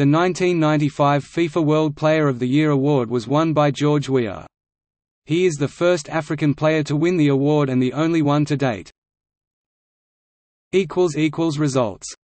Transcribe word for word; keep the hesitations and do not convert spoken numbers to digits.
The nineteen ninety-five FIFA World Player of the Year award was won by George Weah. He is the first African player to win the award and the only one to date. Results